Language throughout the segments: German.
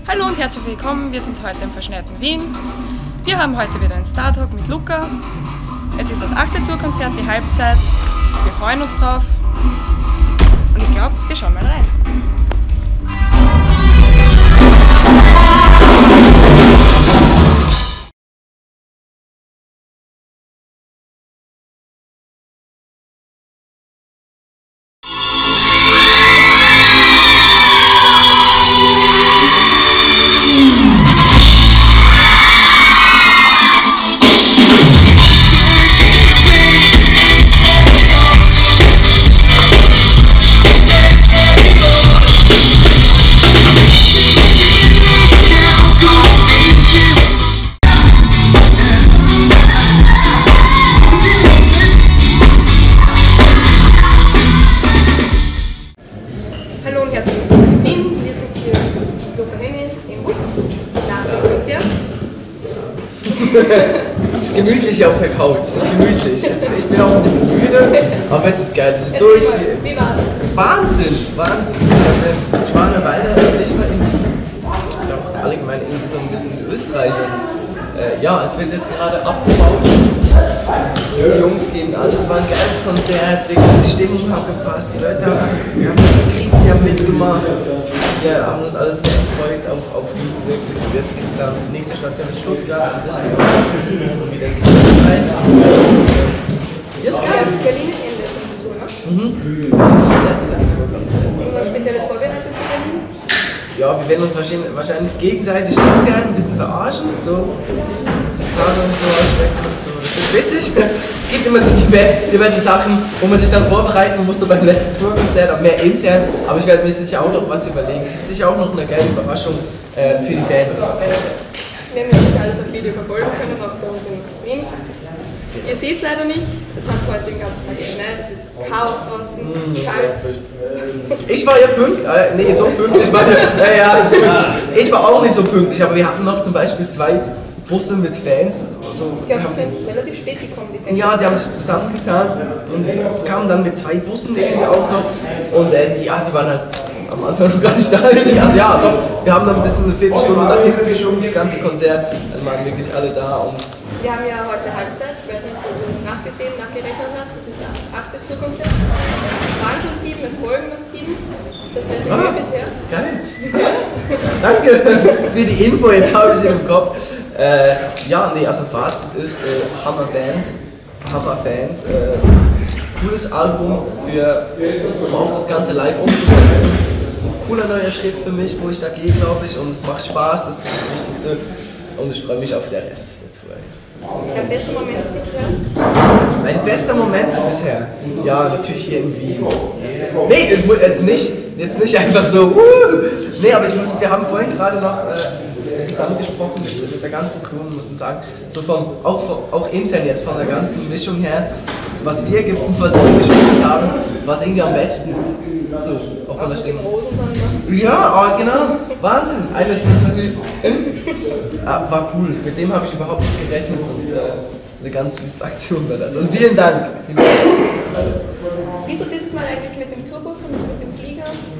Hallo und herzlich willkommen, wir sind heute im verschneiten Wien. Wir haben heute wieder einen Star Talk mit Luca. Es ist das 8. Tourkonzert, die Halbzeit. Wir freuen uns drauf und ich glaube, wir schauen mal rein. Hallo und herzlich willkommen in Wien. Wir sind hier mit Luca Henning im nach dem Konzert. Es ist gemütlich auf der Couch, es ist gemütlich. Ich bin auch ein bisschen müde, aber jetzt ist es geil, es ist durch. Wie war's? Wahnsinn, Wahnsinn. Ich war eine Weile nicht mehr in auch allgemein irgendwie so ein bisschen in Österreich und ja, es wird jetzt gerade abgebaut. Die Jungs geben alles, es war ein geiles Konzert, wirklich, die Stimmung hat gepasst, die Leute haben gekriegt, sie haben mitgemacht. Wir haben uns alles sehr gefreut auf Wien, wirklich. Und jetzt geht es dann, nächste Station ist Stuttgart und Düsseldorf und wieder in die Schweiz. Hier ist geil. Berlin ist Ende der Tour, ne? Das ist das letzte Tourkonzert. Irgendwas Spezielles vorbereitet für Berlin? Ja, wir werden uns wahrscheinlich gegenseitig ein bisschen verarschen, so Gitarre und so ausstecken und so. Das ist witzig. Es gibt immer so diverse Sachen, wo man sich dann vorbereiten muss, so beim letzten Tourkonzert, auch mehr intern. Aber ich werde mir sicher auch noch was überlegen. Es ist sicher auch noch eine geile Überraschung für die Fans. Wir haben ja nicht alles auf Video verfolgen können, auch bei uns in Wien. Ihr seht es leider nicht, es hat heute den ganzen Tag geschneit, es ist Chaos draußen, kalt. Ich war ja pünktlich, nee, so pünktlich war ich war auch nicht so pünktlich, aber wir hatten noch zum Beispiel 2 Busse mit Fans. So, Ich glaube, die sind relativ spät gekommen, die Fans. ja, die haben sich zusammengetan und kamen dann mit 2 Bussen irgendwie auch noch und die waren halt am Anfang noch gar nicht da. Also ja, doch, wir haben dann ein bisschen eine Viertelstunde nach hinten geschoben, das ganze Konzert, dann waren wirklich alle da und Wir haben ja heute Halbzeit, ich weiß nicht, ob du nachgerechnet hast, das ist das 8. Tourkonzert. Es waren schon 7, es folgen noch 7. Das wäre es immer bisher. Geil. Danke für die Info, jetzt habe ich ihn im Kopf. Ja, nee, also Fazit ist Hammer Band, Hammer Fans, cooles Album, um auch das Ganze live umzusetzen. Ein cooler neuer Schritt für mich, wo ich da gehe, glaube ich, und es macht Spaß, das ist das Wichtigste. Und ich freue mich auf den Rest der Tour. Dein bester Moment bisher? Mein bester Moment bisher? Ja, natürlich hier in Wien. Nee, jetzt nicht einfach so, nee, aber wir haben vorhin gerade noch zusammengesprochen mit der ganzen Crew und müssen sagen, so auch intern jetzt von der ganzen Mischung her, was wir gespielt haben, was irgendwie am besten. So, auch von der Stimme. Ja, oh, genau, Wahnsinn. Eines war cool, mit dem habe ich überhaupt nicht gerechnet und eine ganz süße Aktion war das. Also vielen Dank. Wieso dieses Mal eigentlich mit dem Tourbus und mit dem Flieger?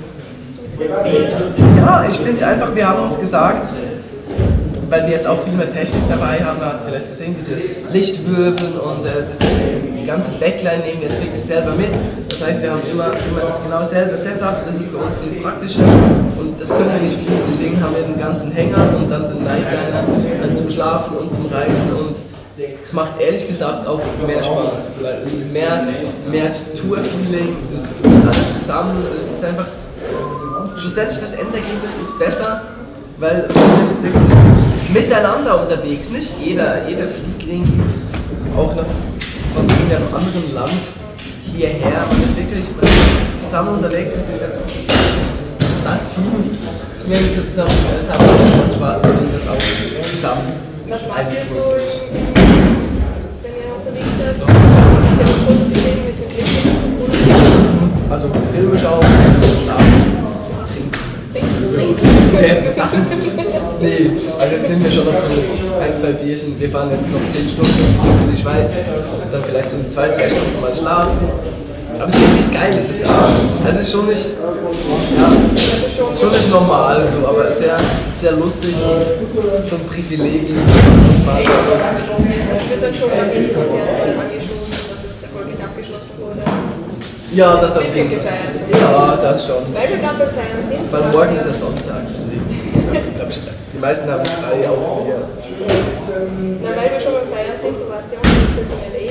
Ja, ich finde es einfach, wir haben uns gesagt, weil wir jetzt auch viel mehr Technik dabei haben, man hat vielleicht gesehen, diese Lichtwürfel und die ganze Backline nehmen wir jetzt wirklich selber mit. Das heißt, wir haben immer das genau selbe Setup, das ist für uns viel praktischer und das können wir nicht fliegen, deswegen haben wir den ganzen Hänger und dann den Nightliner zum Schlafen und zum Reisen und es macht ehrlich gesagt auch mehr Spaß, weil es ist mehr Tour-Feeling, du bist alle zusammen, es ist einfach, schlussendlich das Endergebnis ist besser, weil du bist wirklich miteinander unterwegs, nicht jeder fliegt irgendwie auch noch von irgendeinem anderen Land hierher, man ist wirklich zusammen unterwegs, das ist das Team, das wir jetzt zusammen haben, es macht Spaß, dass wir das auch zusammen. Was macht ihr so, wenn ihr unterwegs seid? Habt ihr was Fotos gesehen mit dem Blick? Also Filme schauen, schlafen. Nee, also jetzt nehmen wir schon noch so 1, 2 Bierchen. Wir fahren jetzt noch 10 Stunden in die Schweiz, dann vielleicht so 2, 3 Stunden mal schlafen. Aber es ist wirklich geil, es ist schon nicht, ja, Schon nicht normal so, aber sehr, sehr lustig und schon Privilegien. Also wird dann schon am Ende angestoßen, dass es erfolgreich abgeschlossen wurde. Ja, das auf jeden Fall. Ja, das schon. Weil wir gerade bei Feiern sind. Weil morgen ist ja Sonntag, deswegen. Die meisten haben frei auch hier. Na, weil wir schon beim Feiern sind, du warst ja auch jetzt in LA.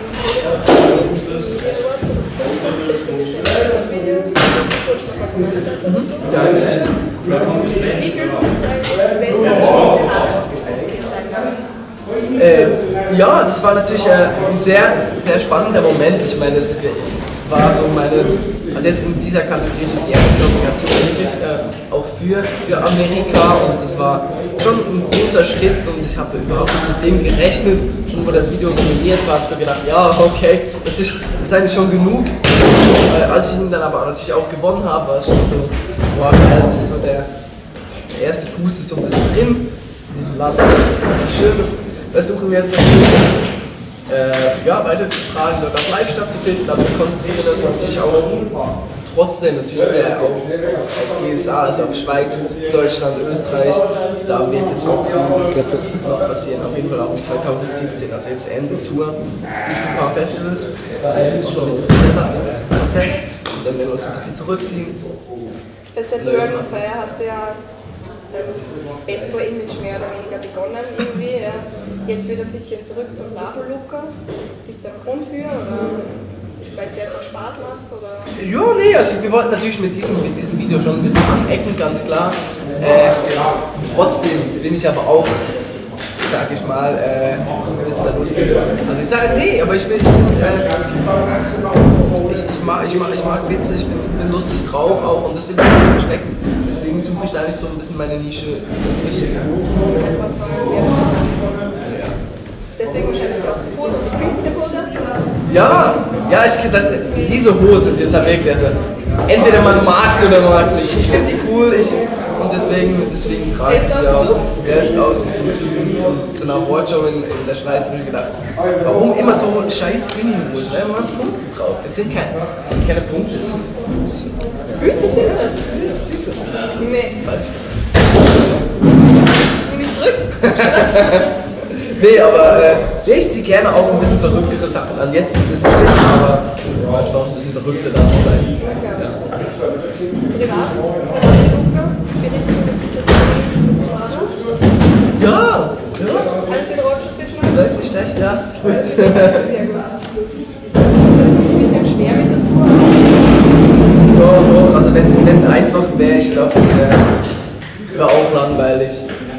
Dankeschön. Wie fühlt man sich eigentlich, welche Szenarien ausgesprochen werden? Ja, das war natürlich ein sehr, sehr spannender Moment. Ich meine, das war so meine, also jetzt in dieser Kategorie so die erste Nomination wirklich auch für Amerika, und das war schon ein großer Schritt und ich habe überhaupt nicht mit dem gerechnet. Schon wo das Video nominiert war, habe ich so gedacht, ja, okay, das ist eigentlich schon genug. Als ich ihn dann aber natürlich auch gewonnen habe, war es schon so, wow, das ist so der erste Fuß ist so ein bisschen drin in diesem Land. Das ist schön, das versuchen wir jetzt natürlich weiterzutragen, dort auch live stattzufinden, aber wir konzentrieren das natürlich auch trotzdem natürlich sehr auf GSA, also auf Schweiz, Deutschland, Österreich. Da wird jetzt auch vieles noch passieren, auf jeden Fall auch 2017, also jetzt Ende Tour. Es gibt ein paar Festivals, schon mit diesem Setup, mit diesem Konzept, und dann werden wir uns ein bisschen zurückziehen. Bei Set World on Fire hast du ja Bettler-Image mehr oder weniger begonnen irgendwie. Ja. Jetzt wieder ein bisschen zurück zum Bravo-Looker. Gibt es einen Grund für, oder weil es dir einfach Spaß macht? Oder? Ja, nee, also wir wollten natürlich mit diesem Video schon ein bisschen anecken, ganz klar. Trotzdem bin ich aber auch, sag ich mal, ein bisschen der Lustige. Also ich sage, nee, aber ich mag Witze, ich bin lustig drauf auch, und das will ich nicht verstecken. Deswegen suche ich da nicht so ein bisschen meine Nische. Deswegen wahrscheinlich auch die Hose und die Pünktchenhose? Ja, diese Hose, die ist ja wirklich, also entweder man mag sie oder man mag sie nicht. Ich finde die cool, und deswegen trage ich sie auch selbst ausgesucht. Zu einer Awardshow in der Schweiz habe ich gedacht, warum immer so scheiß Mini-Hosen? Da haben Punkte drauf. Es sind keine Punkte, es sind Füße. Füße sind das? Siehst du? Nee. Falsch. Nimm ich zurück. Nee, aber ich ziehe gerne auch ein bisschen verrücktere Sachen an. Jetzt ein bisschen schlecht, aber manchmal auch ein bisschen verrückter darf es sein. Ja. Privat? Ja. Alles wieder Rotschuh zwischen euch? Läuft nicht schlecht, ja. Ist gut. Sehr gut. Ist das ein bisschen schwer mit der Tour? Ja, doch, also wenn es einfach wäre, ich glaube, das wäre auch langweilig.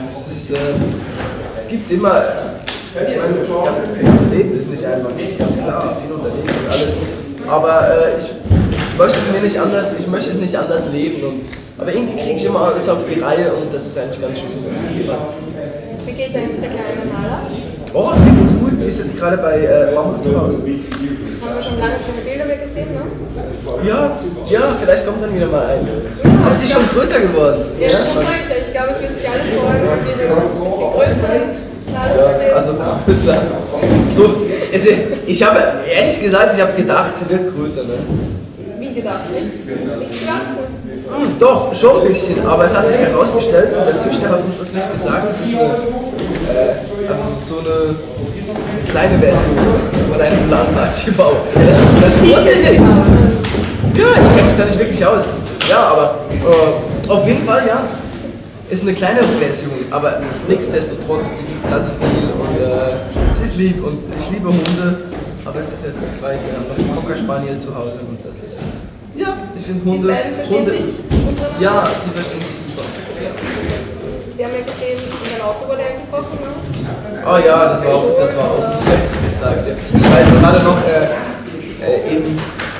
Es gibt immer, ich meine, das ganze Leben ist nicht einfach, das ist ganz klar, viel unterwegs und alles. Aber ich möchte es nicht anders leben. Aber irgendwie kriege ich immer alles auf die Reihe, und das ist eigentlich ganz schön. Wie geht es eigentlich der kleinen Nala? Oh, mir geht's gut, die ist jetzt gerade bei Mama zu Hause. Haben wir schon lange keine Bilder mehr gesehen, ne? Ja, vielleicht kommt dann wieder mal eins. Aber sie ist schon größer geworden. Ja, das sage ich ja. Ich glaube, es wird sich alle freuen, wenn wir ein bisschen größer Nala zu sehen. Also größer. So, ich habe ehrlich gesagt, gedacht, sie wird größer, ne? Wie gedacht? Nichts gewachsen. Doch, schon ein bisschen, aber es hat sich herausgestellt, und der Züchter hat uns das nicht gesagt, es ist so eine kleine Version von einem Landmarktbau. Das wusste ich nicht. Ja, ich kenne mich da nicht wirklich aus. Ja, aber auf jeden Fall, ja. Ist eine kleinere Version, aber nichtsdestotrotz, sie gibt ganz viel, und sie ist lieb, und ich liebe Hunde, aber es ist jetzt eine zweite, wir haben noch einen Cocker Spaniel zu Hause, und das ist, ja, ich finde Hunde, ja, die verstehen sich super. Wir haben ja gesehen, in der Auto wurde eingebrochen, ne? Oh ja, das war auch das Beste, ich sag's dir. Ich war jetzt gerade noch in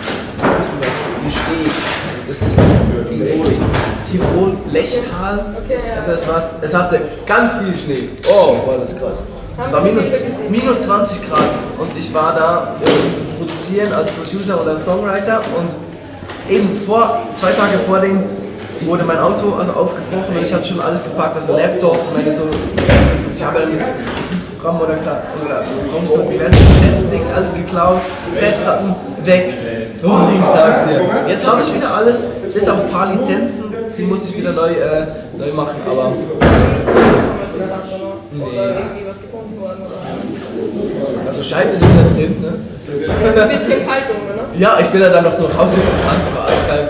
Steg. Das ist Tirol, Lechtal. Okay, ja. Das war's. Es hatte ganz viel Schnee. Oh, war das krass. Es war minus 20 Grad, und ich war da zu produzieren als Producer oder Songwriter, und eben 2 Tage vor dem wurde mein Auto aufgebrochen, und ich hatte schon alles gepackt, also Laptop, ich habe ein Musikprogramm oder brauchst du diverse Sticks, alles geklaut, Festplatten weg. Oh, ich sag's dir. Jetzt habe ich wieder alles, bis auf ein paar Lizenzen, die muss ich wieder neu machen, aber... Nichts zurückgekommen bis dato noch. Oder irgendwie was gefunden worden oder so. Also Scheibe ist wieder drin, ne? Ein bisschen kalt unten, ne? Ja, ich bin ja dann noch nach Hause gefahren, es war kalt.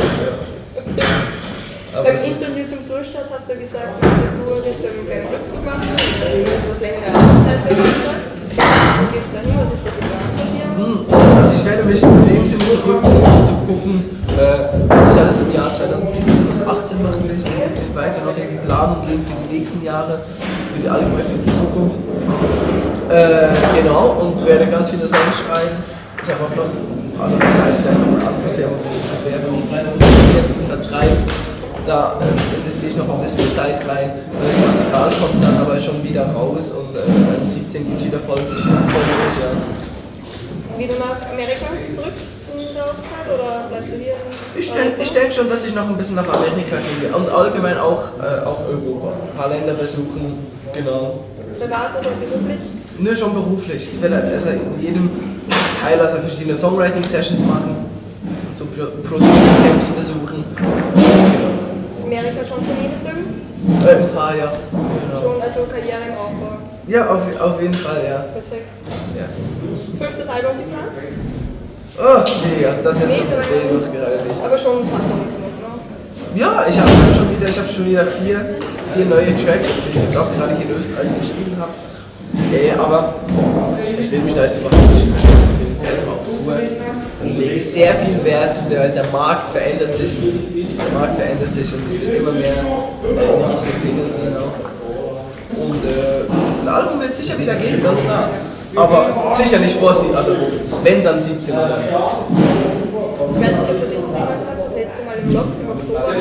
Beim Interview zum Tourstart hast du gesagt, der Tour ist beim Rückzug machen, also etwas längere Auszeit, besser gesagt. Wo geht's da hin? Was ist der Plan von dir? Also ich werde mich in dem Sinne zurückziehen, um zu gucken, was ich alles im Jahr 2017 und 2018 machen will. Ich werde weiter noch in die Planung gehen für die nächsten Jahre, für die Zukunft. Genau, und werde ganz viele Songs schreiben. Ich habe auch noch, also Zeit vielleicht noch eine andere Firma, wo ich Werbemusik vertreibe. Da investiere ich noch ein bisschen Zeit rein. Das Material kommt dann aber schon wieder raus und am 17 geht es wieder voll los. Ja. Wieder nach Amerika zurück in der Auszeit oder bleibst du hier? Ich denke schon, dass ich noch ein bisschen nach Amerika gehe und allgemein auch Europa. Ein paar Länder besuchen, genau. Privat oder beruflich? Nö, schon beruflich. Ich will also in jedem Teil verschiedene Songwriting-Sessions machen, so Producer-Camps besuchen. Genau. Amerika schon Termine drüben? Ein paar, ja. Genau. Schon, also Karriere im Aufbau. Ja, auf jeden Fall, ja. Perfekt. Ja. 5. Album geplant? Oh, nee, also das ist noch gerade nicht. Aber schon ein paar Songs noch, ne? Ja, ich habe schon wieder vier neue Tracks, die ich jetzt auch gerade hier in Österreich geschrieben habe. Aber ich will mich da jetzt überhaupt nicht. Ich will jetzt erstmal auf Tour. Dann lege ich sehr viel Wert, der Markt verändert sich. Der Markt verändert sich und es wird immer mehr nicht Richtung Single gehen auch. Und ein Album wird sicher wieder gehen, ganz klar. Aber sicher nicht vor sie, also wenn dann 17 oder 18. Ich weiß nicht, ob du dich noch erinnern kannst, das letzte Mal im Vlogs im Oktober.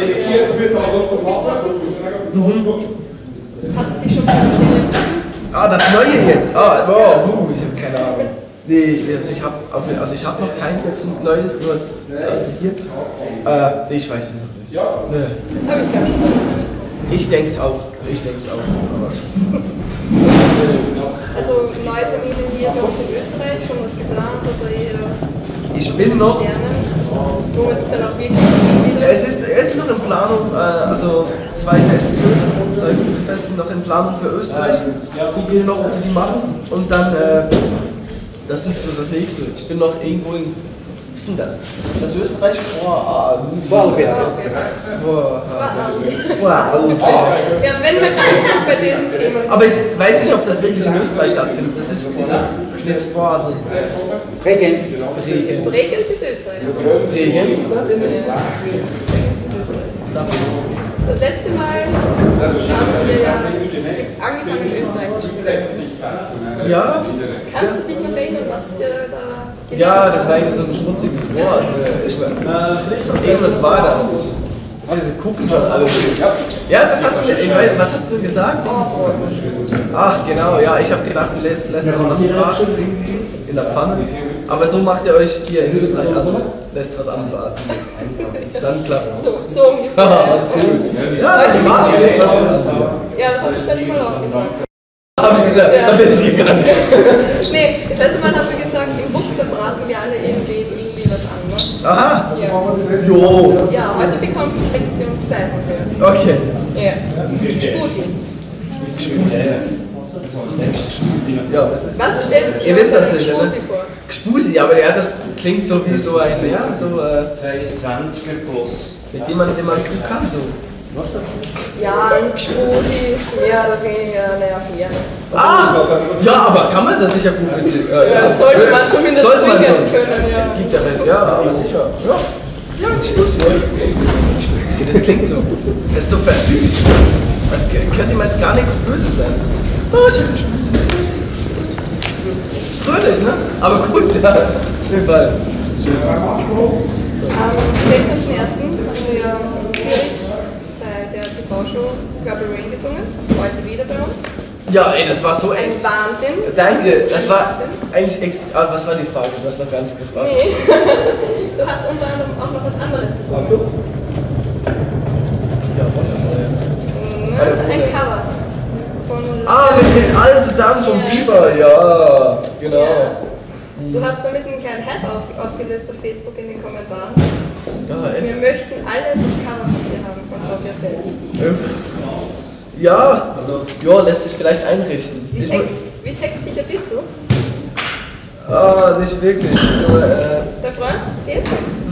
Hast du dich schon für eine Stelle entschieden? Ah, das Neue jetzt? Ich habe keine Ahnung. Nee, also ich habe noch keins jetzt Neues, nur das alte hier. Nee, ich weiß es noch nicht. Nee. Aber ich glaube schon, dass alles kommt. Ich denke es auch. Aber Also neue Termine hier bei uns in Österreich, schon was geplant oder eher ich bin noch. Sternen, wo man sich dann auch wirklich wieder... Es ist noch in Planung, also 2 Festivals, 2 gute Festivals noch in Planung für Österreich. Gucken wir noch, ob wir die machen. Und dann, das ist so das nächste. Ich bin noch irgendwo in. Was ist denn das? Ist das Österreich? Vorarlberg. Ja, wenn wir gerade bei dem Thema sind. Aber ich weiß nicht, ob das wirklich in Österreich stattfindet. Das ist dieser Schleswig-Vorarlberg. Bregenz ist Bregenz ist Österreich. Bregenz, da bin ich. Das letzte Mal haben wir ja angefangen in Österreich zu singen. Ja? Kannst du dich noch erinnern, was wir da gelernt Ja, das war eigentlich so ein schmutziges Wort. Irgendwas war das. Sie gucken schon alle. Ja, das hat ich weiß, was hast du gesagt? Ach genau, ja, ich habe gedacht, du lässt das anbraten in der Pfanne. Aber so macht ihr euch hier in Österreich, also lässt was anbraten. Dann klappt es. So ungefähr. Ja, dann warten wir jetzt was. Ja, das hast du das letzte Mal auch gesagt. Hab ich gesagt, da bin ich gegangen. Nee, das letzte Mal hast du gesagt, im Buch braten wir alle irgendwie was an, ne? Aha! Ja. Jo! Ja, heute bekommst du Lektion 2 von mir. Okay. Ja. Spusi. Ja, was ist Was stellst du dir Ihr wisst das unter sicher, ne? Spusi vor? Spusi, aber ja, das klingt so wie so ein, ja, so, 20 plus. mit jemandem, den man es gut kann, so. Was das? Ja, ein Spusi ist mehr oder weniger eine Affäre. Ah! Ja, aber kann man das sicher gut mit Ja, sollte man zumindest sollte man zwingen schon. können, ja. Es gibt ja welche, ja, aber sicher. Ja, Spusi. Spusi, das klingt so. Das ist so versüßt. Das könnte ihm jetzt gar nichts Böses sein. Oh, ich hab einen Spusi. Fröhlich, ne? Aber gut, ja. Auf jeden Fall. Am 16.01. haben wir ja in Zürich bei der TV-Show Purple Rain gesungen. Heute wieder bei uns. Ja, ey, das war so eng. Ein Wahnsinn. Danke, das war eigentlich extra. Was war die Frage? Du hast noch gar nicht gefragt. Nee. Du hast unter anderem auch noch was anderes gesungen. Ja, wunderbar. Ein Cover. Von Ah, mit allen zusammen vom Ja. Biber, ja, genau. Ja. Du hast damit einen kleinen Hype ausgelöst auf Facebook in den Kommentaren. Ja, echt? Wir möchten alle das Cover von dir haben, von Love Yourself. Ja, ja, lässt sich vielleicht einrichten. Wie textsicher bist du? Ah, nicht wirklich. Nur, Der Freund? Fehlt?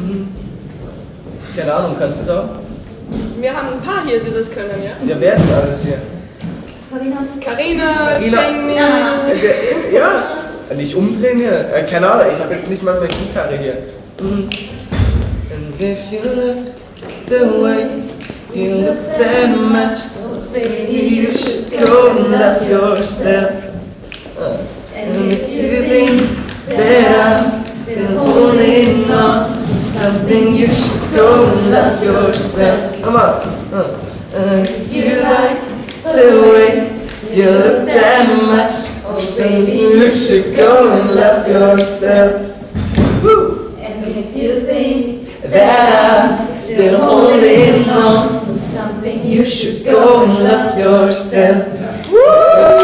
keine Ahnung, kannst du es auch? Wir haben ein paar hier, die das können, ja? Wir werden alles hier. Carina, Jenny. Ja, nicht umdrehen hier. Keine Ahnung, ich habe jetzt nicht mal mehr Gitarre hier. And if you look the way you look that much, baby, you should go and love yourself. And if you think that I'm still holding on to something, you should go and love yourself. Come on. And if you like the way you look that much, baby, you should go and love yourself. Woo. And if you think That I'm still holding on to something, you should go and love yourself. Woo.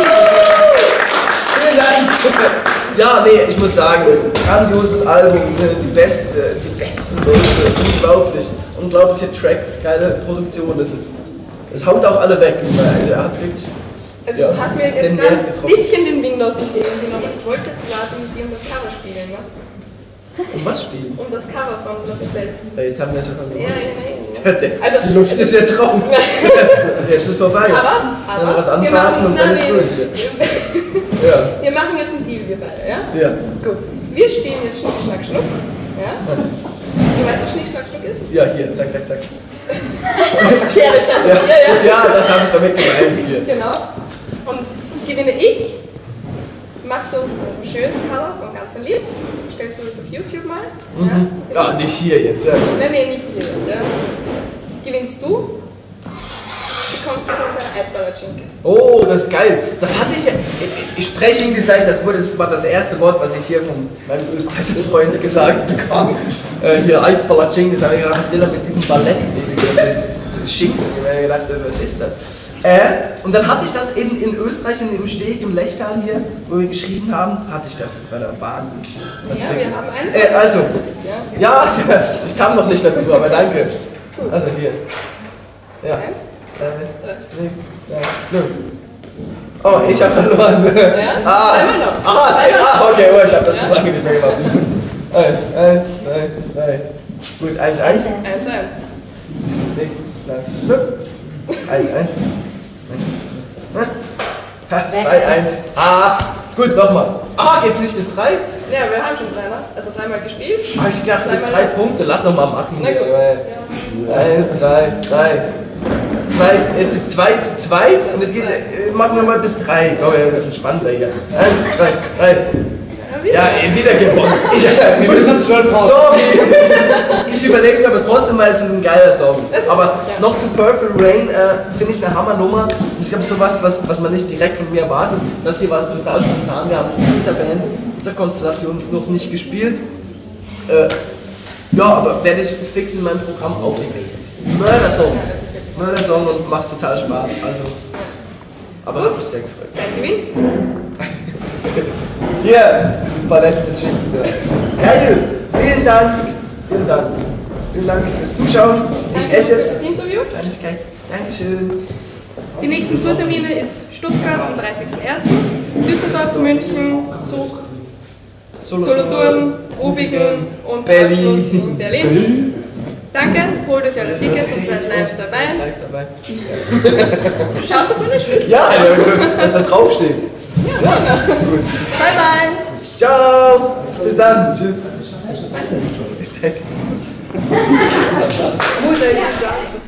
Vielen Dank. Ja, nee, ich muss sagen, grandioses Album, die besten Leute, unglaubliche Tracks, geile Produktion, es haut auch alle weg. Ich meine, er hat wirklich. Also Ja, du hast mir den jetzt Nerv gerade ein getroffen. bisschen den Wind aus den Segeln genommen. Ich wollte jetzt quasi mit dir um das Cover spielen, ne? Um was spielen? Um das Cover von Love Yourself. Ja, jetzt haben wir es ja Ja, schon ja, ja. Die Luft ist jetzt raus. Jetzt ist vorbei. Jetzt können wir was anbraten und dann ist durch hier. Ja. Wir machen jetzt einen Deal, wir beide, ja? Ja. Gut. Wir spielen jetzt Schnick, Schnack, Schnuck. Ja? Du weißt, was Schnick, Schnack, Schnuck ist? Ja, hier, zack, zack, zack. Schere, Stein, Ja, ja, ja. ja, das habe ich damit gemeint hier. Genau. Und gewinne ich, machst du ein schönes Cover vom ganzen Lied, stellst du das auf YouTube mal. Ja, Ja, nicht hier jetzt, ja. Nein, nicht hier jetzt, ja. Gewinnst du, bekommst du von seiner Eisballerschinke. Oh, das ist geil. Das hatte ich ja. Ich spreche ihm gesagt, das war das erste Wort, was ich hier von meinem österreichischen Freund gesagt bekam. Hier Eisballerschinken, da habe ich gedacht, was will er mit diesem Ballett? Schinken. Ich habe mir gedacht, was ist das? Und dann hatte ich das in Österreich, im Steg, im Lechtal hier, wo wir geschrieben haben, hatte ich das. Das war der Wahnsinn. Also Ja, wirklich. wir haben einen. Also, ja, ich kam noch nicht dazu, aber danke. Also hier. Ja. 1, 2, 3. 5. Oh, ich hab verloren. Ja? Zweimal noch. Okay, oh, ich hab das so lange nicht mehr gemacht. 1, 2, 3. Gut, 1, 1. 1, 1. 1, 1. 2, 1. Ah, gut, nochmal. Ah, geht's nicht bis 3? Ja, wir haben schon 3, ne? Also 3-mal gespielt. Ah, ich dachte bis 3 Punkte. Lass nochmal machen. Na gut. 1, 2, 3. Jetzt ist 2 zu 2 und es geht, machen wir mal bis 3. Komm, ein bisschen spannender hier. 1, 2, 3. Ja, wieder gewonnen. Wir sind 12 raus. Sorry. Ich überlege mir aber trotzdem, weil es ist ein geiler Song. Aber richtig, ja. noch zu Purple Rain finde ich eine Hammernummer. Und ich glaube, sowas, was man nicht direkt von mir erwartet. Das hier war total spontan. Wir haben von dieser Band, dieser Konstellation noch nicht gespielt. Ja, aber werde ich fix in meinem Programm aufnehmen. Mördersong. Mördersong und macht total Spaß. Also, aber hat mich sehr gefreut. Dein Gewinn. Hier, das ist Ballett mit Schinken. Geil! Vielen Dank! Vielen Dank! Vielen Dank fürs Zuschauen. Ich esse jetzt. Das Interview. Kleinigkeit. Dankeschön. Die nächsten Tourtermine ist Stuttgart am 30.01., Düsseldorf, München, Zug, Solothurn, Rubigen und Berlin. Abschluss in Berlin. Danke, holt euch eure Tickets und seid live dabei. Live dabei. Schaust du von der Schule? Ja, was da draufsteht. Ja, gut. Bye bye. Ciao! Bis dann. Tschüss. Muss er nicht sagen.